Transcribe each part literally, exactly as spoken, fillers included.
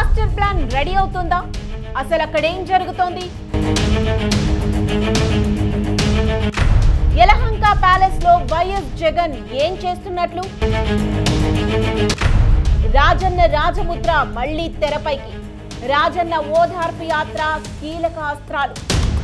Master plan ready అవుతుందా? అసలు అక్కడ ఏం జరుగుతోంది? యలహంక ప్యాలెస్ లో వైఎస్ జగన్ ఏం చేస్తున్నట్లు? రాజన్న రాజముద్ర మళ్లీ తెరపైకి. రాజన్న ఓదార్పు యాత్ర కీలక అస్త్రాలు.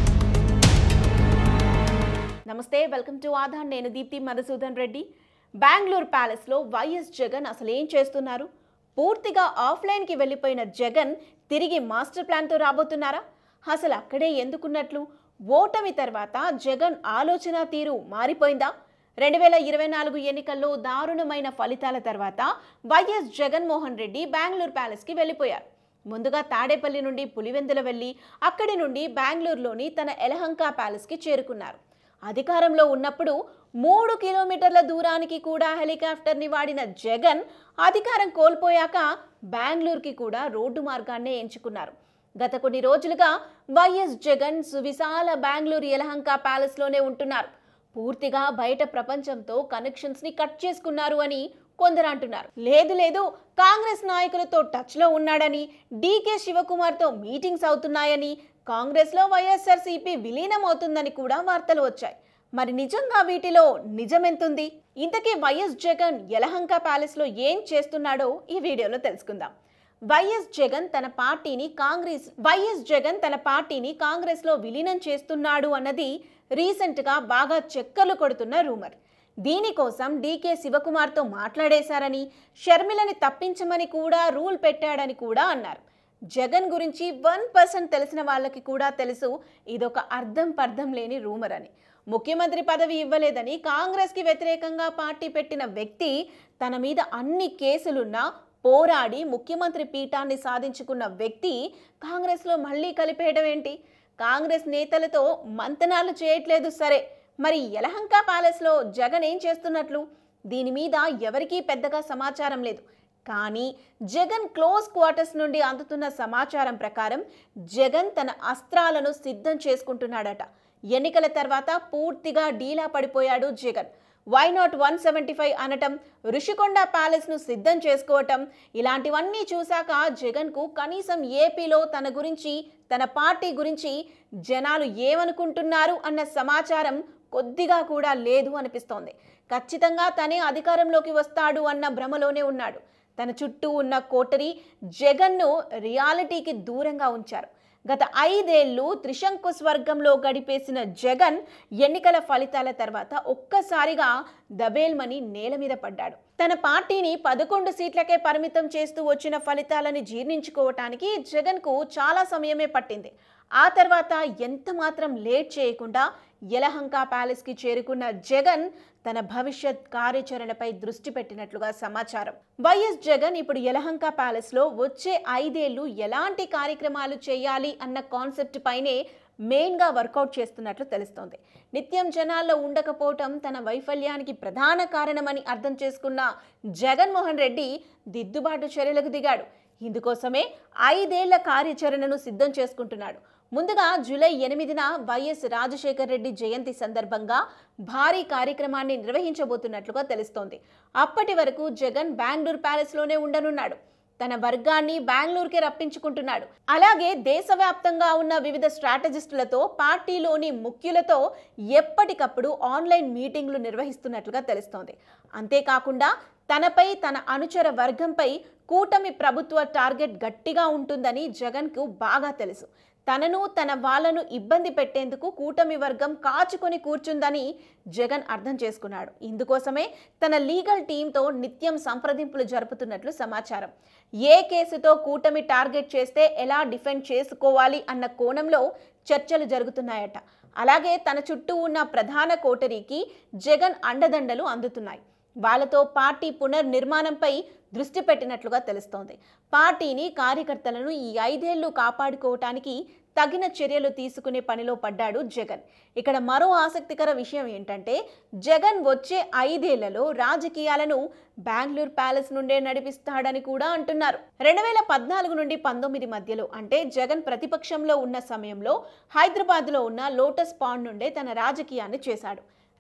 నమస్తే, వెల్కమ్ టు ఆధార్. నేను దీప్తి మధుసూదన్ రెడ్డి. బెంగళూరు ప్యాలెస్ లో వైఎస్ జగన్ అసలు ఏం చేస్తున్నారు? పూర్తిగా ఆఫ్లైన్ కి వెళ్లిపోయిన జగన్ తిరిగి మాస్టర్ ప్లాన్ తో రాబోతున్నారా? అసలు అక్కడే ఎందుకున్నట్లు? ఓటమి తర్వాత జగన్ ఆలోచన తీరు మారిపోయిందా? రెండు వేల ఇరవై నాలుగు ఎన్నికల్లో దారుణమైన ఫలితాల తర్వాత వైఎస్ జగన్మోహన్ రెడ్డి బెంగళూరు ప్యాలెస్ కి వెళ్లిపోయారు. ముందుగా తాడేపల్లి నుండి పులివెందుల వెళ్లి అక్కడి నుండి బెంగళూరులోని తన యలహంక ప్యాలెస్ కి చేరుకున్నారు. అధికారంలో ఉన్నప్పుడు మూడు కిలోమీటర్ల దూరానికి కూడా హెలికాప్టర్ని వాడిన జగన్ అధికారం కోల్పోయాక బెంగళూరుకి కూడా రోడ్డు మార్గాన్నే ఎంచుకున్నారు. గత కొన్ని రోజులుగా వైఎస్ జగన్ సువిశాల బెంగళూరు యలహంక ప్యాలెస్ లోనే ఉంటున్నారు. పూర్తిగా బయట ప్రపంచంతో కనెక్షన్స్ ని కట్ చేసుకున్నారు అని కొందరు అంటున్నారు. లేదు లేదు కాంగ్రెస్ నాయకులతో టచ్ లో ఉన్నాడని, డీకే శివకుమార్ తో మీటింగ్స్ అవుతున్నాయని, కాంగ్రెస్ లో వైఎస్ఆర్సీపీ విలీనం అవుతుందని కూడా వార్తలు వచ్చాయి. మరి నిజంగా వీటిలో నిజమెంతుంది? ఇంతకీ వైఎస్ జగన్ యలహంక ప్యాలెస్ లో ఏం చేస్తున్నాడో ఈ వీడియోలో తెలుసుకుందాం. వైఎస్ జగన్ తన పార్టీని కాంగ్రెస్ వైఎస్ జగన్ తన పార్టీని కాంగ్రెస్ లో విలీనం చేస్తున్నాడు అన్నది రీసెంట్ గా బాగా చక్కర్లు కొడుతున్న రూమర్. దీనికోసం డీకే శివకుమార్ తో మాట్లాడేశారని, షర్మిలని తప్పించమని కూడా రూల్ పెట్టాడని కూడా అన్నారు. జగన్ గురించి వన్ పర్సెంట్ తెలిసిన వాళ్ళకి కూడా తెలుసు ఇదొక అర్థం పర్థం లేని రూమర్ అని. ముఖ్యమంత్రి పదవి ఇవ్వలేదని కాంగ్రెస్ కి వ్యతిరేకంగా పార్టీ పెట్టిన వ్యక్తి తన మీద అన్ని కేసులున్నా పోరాడి ముఖ్యమంత్రి పీఠాన్ని సాధించుకున్న వ్యక్తి కాంగ్రెస్ లో మళ్ళీ కలిపేయడం ఏంటి? కాంగ్రెస్ నేతలతో మంతనాలు చేయట్లేదు సరే, మరి యలహంక ప్యాలెస్ లో జగన్ ఏం చేస్తున్నట్లు? దీని మీద ఎవరికీ పెద్దగా సమాచారం లేదు. కానీ జగన్ క్లోజ్ క్వార్టర్స్ నుండి అందుతున్న సమాచారం ప్రకారం జగన్ తన అస్త్రాలను సిద్ధం చేసుకుంటున్నాడట. ఎన్నికల తర్వాత పూర్తిగా డీలా పడిపోయాడు Jagan. Why not one seventy five అనటం, ఋషికొండ ప్యాలెస్ ను సిద్ధం చేసుకోవటం, ఇలాంటివన్నీ చూశాక జగన్ కు కనీసం ఏపీలో తన గురించి, తన పార్టీ గురించి జనాలు ఏమనుకుంటున్నారు అన్న సమాచారం కొద్దిగా కూడా లేదు అనిపిస్తోంది. ఖచ్చితంగా తనే అధికారంలోకి వస్తాడు అన్న భ్రమలోనే ఉన్నాడు. తన చుట్టూ ఉన్న కోటరీ జగన్ను రియాలిటీకి దూరంగా ఉంచారు. గత ఐదేళ్లు త్రిశంకు స్వర్గంలో గడిపేసిన జగన్ ఎన్నికల ఫలితాల తర్వాత ఒక్కసారిగా దబేల్మని నేల మీద పడ్డాడు. తన పార్టీని పదకొండు సీట్లకే పరిమితం చేస్తూ వచ్చిన ఫలితాలని జీర్ణించుకోవటానికి జగన్ కు చాలా సమయమే పట్టింది. ఆ తర్వాత ఎంత మాత్రం లేట్ చేయకుండా యలహంక ప్యాలెస్ కి చేరుకున్న జగన్ తన భవిష్యత్ కార్యాచరణపై దృష్టి పెట్టినట్లుగా సమాచారం. వైఎస్ జగన్ ఇప్పుడు యలహంక ప్యాలెస్ లో వచ్చే ఐదేళ్లు ఎలాంటి కార్యక్రమాలు చేయాలి అన్న కాన్సెప్ట్ పైనే మెయిన్ గా వర్కౌట్ చేస్తున్నట్లు తెలుస్తోంది. నిత్యం జనాల్లో ఉండకపోవటం తన వైఫల్యానికి ప్రధాన కారణమని అర్థం చేసుకున్న జగన్మోహన్ రెడ్డి దిద్దుబాటు చర్యలకు దిగాడు. ఇందుకోసమే ఐదేళ్ల కార్యాచరణను సిద్ధం చేసుకుంటున్నాడు. ముందుగా జూలై ఎనిమిదిన వైఎస్ రాజశేఖర్ రెడ్డి జయంతి సందర్భంగా భారీ కార్యక్రమాన్ని నిర్వహించబోతున్నట్లుగా తెలుస్తోంది. అప్పటి వరకు జగన్ బెంగళూరు ప్యాలెస్ లోనే ఉండనున్నాడు. తన వర్గాన్ని బెంగళూరుకే రప్పించుకుంటున్నాడు. అలాగే దేశవ్యాప్తంగా ఉన్న వివిధ స్ట్రాటజిస్టులతో, పార్టీలోని ముఖ్యులతో ఎప్పటికప్పుడు ఆన్లైన్ మీటింగ్లు నిర్వహిస్తున్నట్లుగా తెలుస్తోంది. అంతేకాకుండా తనపై, తన అనుచర వర్గంపై కూటమి ప్రభుత్వ టార్గెట్ గట్టిగా ఉంటుందని జగన్ కు బాగా తెలుసు. తనను, తన వాళ్లను ఇబ్బంది పెట్టేందుకు కూటమి వర్గం కాచుకొని కూర్చుందని జగన్ అర్థం చేసుకున్నాడు. ఇందుకోసమే తన లీగల్ టీంతో నిత్యం సంప్రదింపులు జరుపుతున్నట్లు సమాచారం. ఏ కేసుతో కూటమి టార్గెట్ చేస్తే ఎలా డిఫెండ్ చేసుకోవాలి అన్న కోణంలో చర్చలు జరుగుతున్నాయట. అలాగే తన చుట్టూ ఉన్న ప్రధాన కోటరీకి జగన్ అండదండలు అందుతున్నాయి. వాళ్ళతో పార్టీ పునర్నిర్మాణంపై దృష్టి పెట్టినట్లుగా తెలుస్తోంది. పార్టీని, కార్యకర్తలను ఈ ఐదేళ్లు కాపాడుకోవటానికి తగిన చర్యలు తీసుకునే పనిలో పడ్డాడు జగన్. ఇక్కడ మరో ఆసక్తికర విషయం ఏంటంటే జగన్ వచ్చే ఐదేళ్లలో రాజకీయాలను బెంగళూరు ప్యాలెస్ నుండే నడిపిస్తాడని కూడా అంటున్నారు. రెండు వేల పద్నాలుగు నుండి పంతొమ్మిది మధ్యలో అంటే జగన్ ప్రతిపక్షంలో ఉన్న సమయంలో హైదరాబాద్లో ఉన్న లోటస్ పాండ్ నుండే తన రాజకీయాన్ని చేశాడు.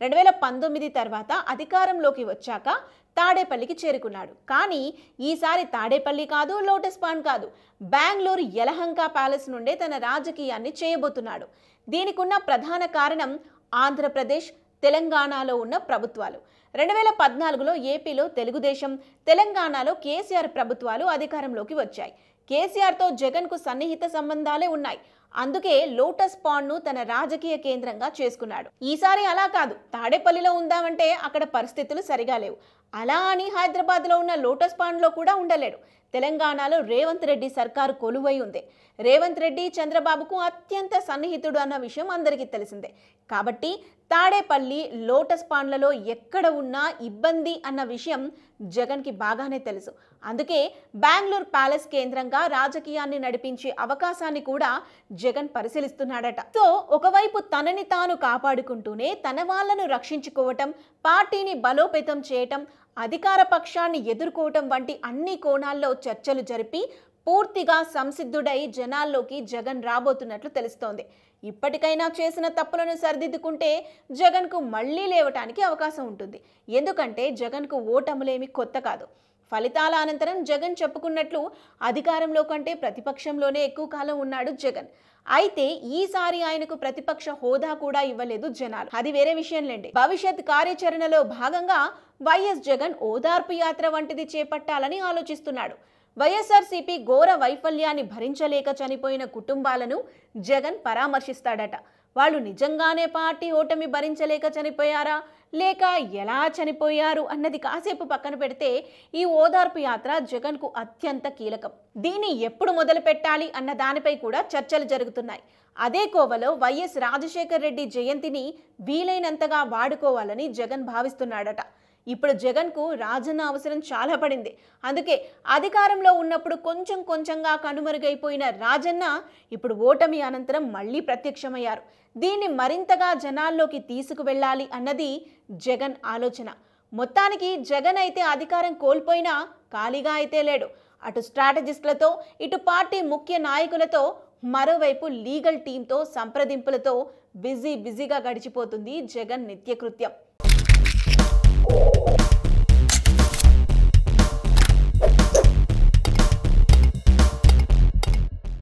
రెండు వేల పంతొమ్మిది తర్వాత అధికారంలోకి వచ్చాక తాడేపల్లికి చేరుకున్నాడు. కానీ ఈసారి తాడేపల్లి కాదు, లోటస్ పాండ్ కాదు, బెంగళూరు యలహంక ప్యాలెస్ నుండే తన రాజకీయాన్ని చేయబోతున్నాడు. దీనికున్న ప్రధాన కారణం ఆంధ్రప్రదేశ్, తెలంగాణలో ఉన్న ప్రభుత్వాలు. రెండు వేల పద్నాలుగులో ఏపీలో తెలుగుదేశం, తెలంగాణలో కేసీఆర్ ప్రభుత్వాలు అధికారంలోకి వచ్చాయి. కేసీఆర్తో జగన్కు సన్నిహిత సంబంధాలే ఉన్నాయి. అందుకే లోటస్ పాండ్ను తన రాజకీయ కేంద్రంగా చేసుకున్నాడు. ఈసారి అలా కాదు, తాడేపల్లిలో ఉందామంటే అక్కడ పరిస్థితులు సరిగా లేవు. అలా అని హైదరాబాద్లో ఉన్న లోటస్ పాండ్లో కూడా ఉండలేడు. తెలంగాణలో రేవంత్ రెడ్డి సర్కారు కొలువై ఉంది. రేవంత్ రెడ్డి చంద్రబాబుకు అత్యంత సన్నిహితుడు అన్న విషయం అందరికీ తెలిసిందే. కాబట్టి తాడేపల్లి, లోటస్ పాండ్లలో ఎక్కడ ఉన్నా ఇబ్బంది అన్న విషయం జగన్కి బాగానే తెలుసు. అందుకే బెంగళూరు ప్యాలెస్ కేంద్రంగా రాజకీయాన్ని నడిపించే అవకాశాన్ని కూడా జగన్ పరిశీలిస్తున్నాడట. సో ఒకవైపు తనని తాను కాపాడుకుంటూనే తన వాళ్లను రక్షించుకోవటం, పార్టీని బలోపేతం చేయటం, అధికార పక్షాన్ని ఎదుర్కోవటం వంటి అన్ని కోణాల్లో చర్చలు జరిపి పూర్తిగా సంసిద్ధుడై జనాల్లోకి జగన్ రాబోతున్నట్లు తెలుస్తోంది. ఇప్పటికైనా చేసిన తప్పులను సరిదిద్దుకుంటే జగన్కు మళ్లీ లేవటానికి అవకాశం ఉంటుంది. ఎందుకంటే జగన్కు ఓటములేమి కొత్త కాదు. ఫలితాల అనంతరం జగన్ చెప్పుకున్నట్లు అధికారంలో కంటే ప్రతిపక్షంలోనే ఎక్కువ కాలం ఉన్నాడు జగన్. అయితే ఈసారి ఆయనకు ప్రతిపక్ష హోదా కూడా ఇవ్వలేదు జనాలు. అది వేరే విషయంలేండి. భవిష్యత్ కార్యాచరణలో భాగంగా వైఎస్ జగన్ ఓదార్పు యాత్ర వంటిది చేపట్టాలని ఆలోచిస్తున్నాడు. వైఎస్ఆర్సీపీ ఘోర వైఫల్యాన్ని భరించలేక చనిపోయిన కుటుంబాలను జగన్ పరామర్శిస్తాడట. వాళ్ళు నిజంగానే పార్టీ ఓటమి భరించలేక చనిపోయారా, లేక ఎలా చనిపోయారు అన్నది కాసేపు పక్కన పెడితే ఈ ఓదార్పు యాత్ర జగన్కు అత్యంత కీలకం. దీన్ని ఎప్పుడు మొదలు పెట్టాలి అన్న దానిపై కూడా చర్చలు జరుగుతున్నాయి. అదే కోవలో వైఎస్ రాజశేఖర్ రెడ్డి జయంతిని వీలైనంతగా వాడుకోవాలని జగన్ భావిస్తున్నాడట. ఇప్పుడు జగన్కు రాజన్న అవసరం చాలా పడింది. అందుకే అధికారంలో ఉన్నప్పుడు కొంచెం కొంచెంగా కనుమరుగైపోయిన రాజన్న ఇప్పుడు ఓటమి అనంతరం మళ్ళీ ప్రత్యక్షమయ్యారు. దీన్ని మరింతగా జనాల్లోకి తీసుకువెళ్ళాలి అన్నది జగన్ ఆలోచన. మొత్తానికి జగన్ అయితే అధికారం కోల్పోయినా ఖాళీగా అయితే లేడు. అటు స్ట్రాటజిస్టులతో, ఇటు పార్టీ ముఖ్య నాయకులతో, మరోవైపు లీగల్ టీంతో సంప్రదింపులతో బిజీ బిజీగా గడిచిపోతుంది జగన్ నిత్యకృత్యం.